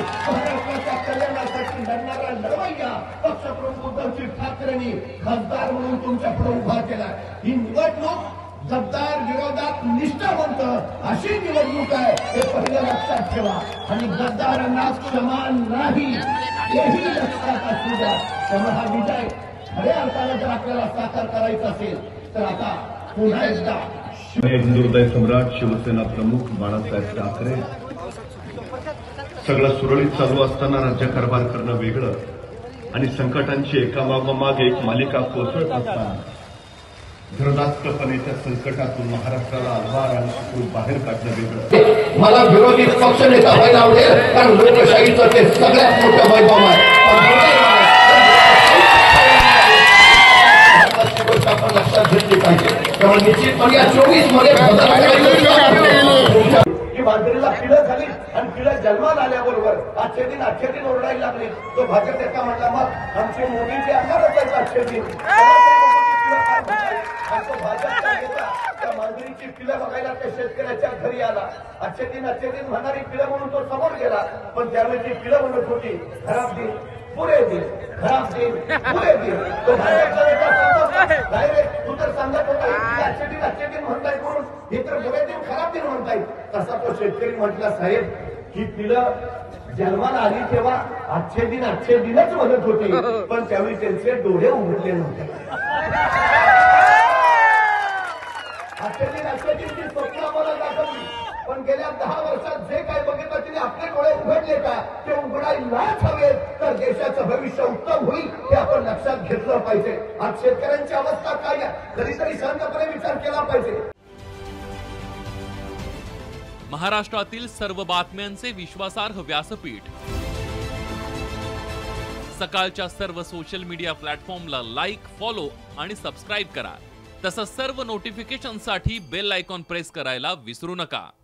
महाराष्ट्राच्या कल्याणासाठी लढणारा लढवय्या पक्षप्रमुख उद्धव ठाकरेंनी खासदार म्हणून तुमच्या पुढे उभा केला। ही निवडणूक गद्दार विरोधात निष्ठावंत अशी निवडणूक आहे हे पहिलं लक्षात ठेवा आणि गद्दारांना क्षमा नाही हेही लक्षात असू द्या। त्यामुळे हा विजय खऱ्या अर्थाने जर आपल्याला साकार करायचा असेल तर आता पुन्हा एकदा हिंदुहृदय सम्राट शिवसेना प्रमुख बाळासाहेब ठाकरे सगळं सुरळीत चालू असताना राज्यकारभार करणं वेगळं आणि संकटांची एकामागोमाग एक मालिका कोसळत असताना धरणात्मकपणेच्या संकटातून महाराष्ट्राला आधार आणि सुकून बाहेर काढणं वेगळं। मला विरोधी पक्षनेता व्हायला आवडेल कारण लोकशाहीचं ते सगळ्यात मोठं वैभव आहे। आपण लक्षात घेतली पाहिजे। त्यामुळे निश्चितपणे या 24 मध्ये की मांजरीला पिढं झाली आणि पिढं जन्माला आल्याबरोबर आजचे दिन ओरडायला लागले। तो भाजप नेता म्हटला मग आमचे मोदीचे आकारच आहेत आजचे दिन। भाजपचा नेता त्या मांजरीची पिलं बघायला त्या शेतकऱ्याच्या घरी आला। आजचे दिन म्हणणारी पिलं म्हणून तो समोर गेला पण त्यावेळी ती पिलं म्हणत होती खराब दिन पुरे दिन खराब दिन पुरे दिन। तो भाजपचा नेता डायरेक्ट तू तर सांगत होता आजचे दिन म्हणताय म्हणून हे तर बुरे दिन खराब दिन म्हणताय। तसा तो शेतकरी म्हटला साहेब ही पिलं जन्माला आली तेव्हा आजचे दिनच म्हणत होती पण त्यावेळी त्यांचे डोळे उघडले नव्हते। आजचे दिन ती स्वप्न आम्हाला दाखवली पण गेल्या 10 वर्षात जे काय बघितलं तिने आपले डोळे उघडले का ते उघडायलाच हवेत तर देशाचं भविष्य उत्तम होईल हे आपण लक्षात घेतलं पाहिजे। आज शेतकऱ्यांची अवस्था काय आहे कधीतरी शांतपणे विचार केला पाहिजे। महाराष्ट्रातील सर्व बातम्यांचे विश्वासार्ह व्यासपीठ सकाळच्या सर्व सोशल मीडिया प्लॅटफॉर्मला लाईक, फॉलो आणि सबस्क्राईब करा। तसंच सर्व नोटिफिकेशनसाठी बेल आयकॉन प्रेस करायला विसरू नका।